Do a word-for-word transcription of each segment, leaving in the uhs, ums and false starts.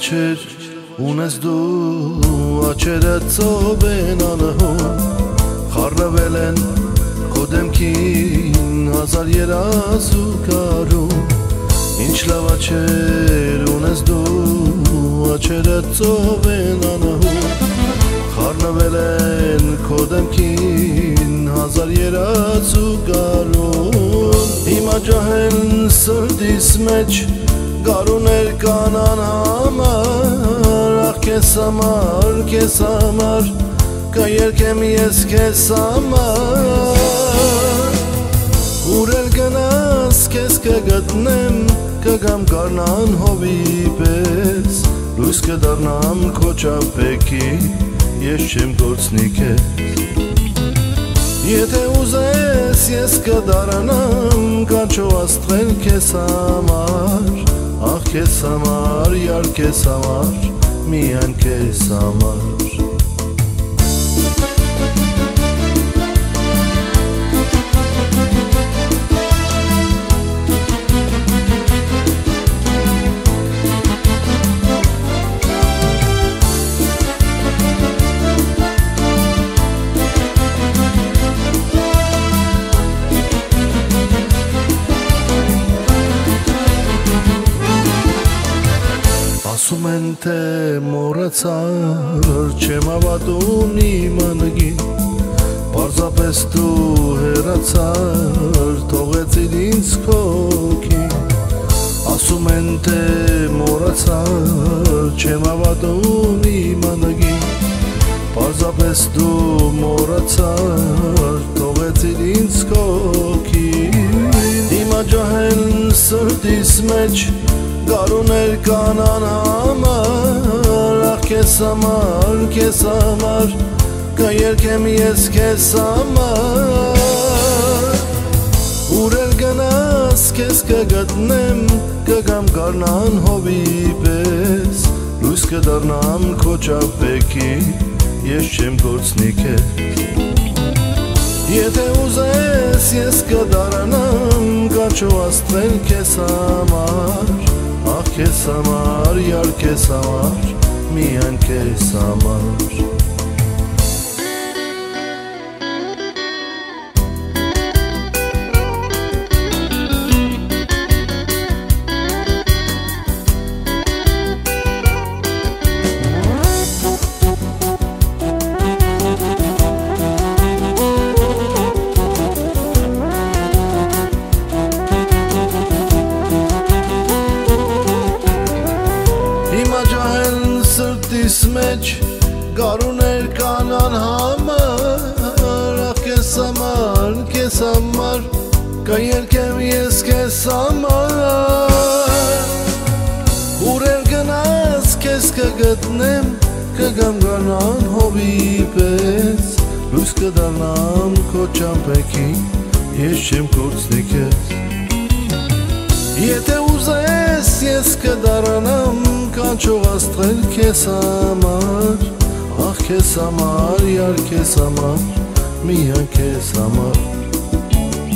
աչեր ունես դու աչերը ծով են անհուն խառնվել են քո դեմքին հազար երազու կարում ինչ լավ աչեր ունես դու աչերը ծով են անհուն խառնվել են քո դեմքին հազար երազու կարում հիմա ջահել սրտիս մեջ Գարուներ կանան համար, ախ կեզ համար, կեզ համար, կերկեմ ես կեզ համար Ուր էլ գնաս կեզ կգտնեմ, կգամ կարնան հովի պես Լույս կդարնամ քո ճապեքի, ես չեմ գործնի կեզ Եթե ուզես ես կդարանամ, կանչո աստղել կեզ համար Ախ կեզ համար, յար կեզ համար, միայն կեզ համար Ասում են թե մոռացար, չեմ հավատում իմ անգին Պարզապես դու հեռացար, թողեցիր ինձ քոքին Ասում են թե մոռացար, չեմ հավատում իմ անգին Պարզապես դու մոռացար, թողեցիր ինձ քոքին Հիմա ջահել սրտիս մեջ Գարուներ կանան համար, ախ կեզ համար, կեզ համար, կերկեմ ես կեզ համար Ուր էլ գնաս կեզ կգտնեմ, կգամ կարնան հովի պես Լույս կդարնամ քո ճապեքի, ես չեմ գործնի կեզ Եթե ուզես ես կդարանամ, կանչո աստղել կեզ համար Ախ կեզ համար, յար կեզ համար, միայն կեզ համար Սրտիս մեջ գարուներ կանան համար Ախ կեզ համար, կեզ համար, կերկեմ ես կեզ համար Ուր էլ գնաս կեզ կգտնեմ, կգամ կարնան հովի պես Լույս կդարնամ քո ճամպեքի, ես չեմ գործնի կեզ Եթե ուզես ես կդարանամ, կանչող աստղել կեզ համար Ախ կեզ համար, յար կեզ համար, միայն կեզ համար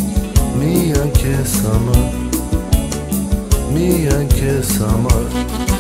Միայն կեզ համար, միայն կեզ համար